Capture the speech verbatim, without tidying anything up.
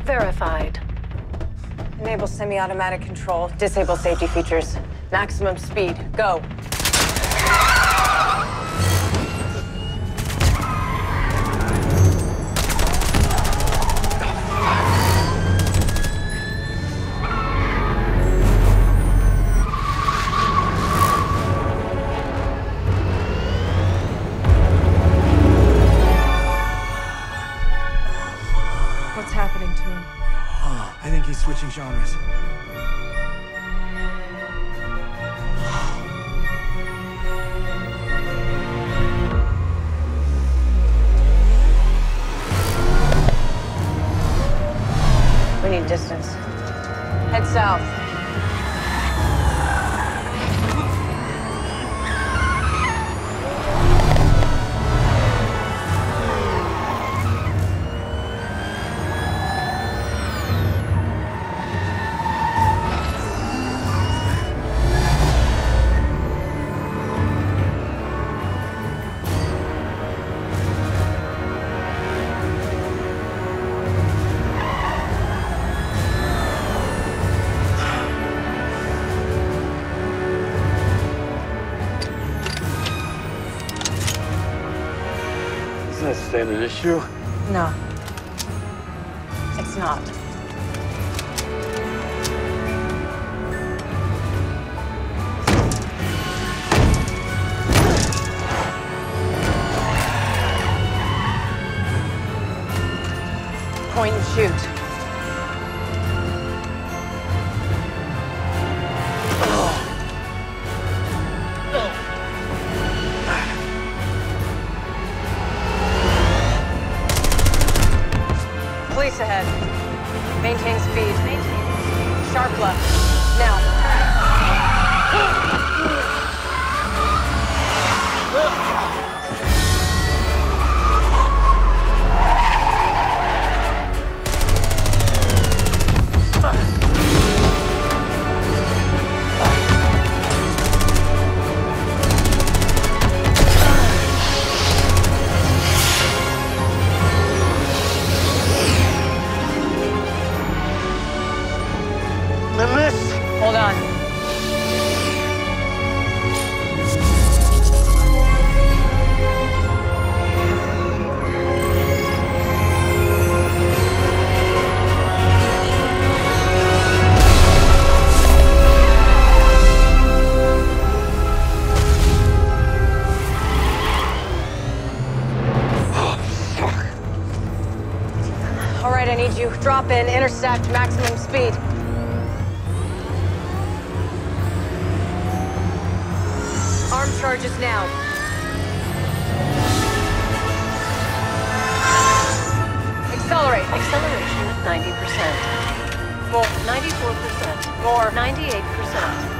verified. Enable semi-automatic control. Disable safety features. Maximum speed. Go. What's happening to him? I think he's switching genres. We need distance. Head south. Is that an issue? No. It's not. Point and shoot. Police ahead. Maintain speed. Maintain. Sharp left. Now. Hold on. All right, I need you. Drop in, intersect, maximum speed. Arm charges now. Accelerate. Acceleration ninety percent. More. ninety-four percent. More. ninety-eight percent.